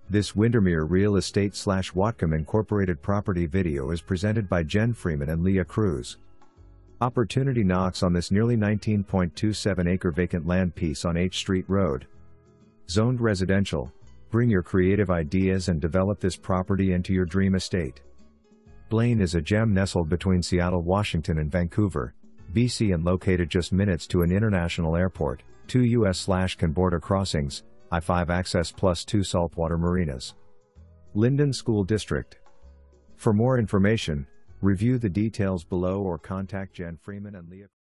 This Windermere Real Estate / Whatcom Incorporated property video is presented by Jen Freeman and Leah. Opportunity knocks on this nearly 19.27 acre vacant land piece on H Street Road. Zoned residential. Bring your creative ideas and develop this property into your dream estate. Blaine is a gem nestled between Seattle, Washington and Vancouver, BC, and located just minutes to an international airport, 2 US/can border crossings, I-5 access plus 2 saltwater marinas. Lynden School District. For more information, review the details below or contact Jen Freeman and Leah.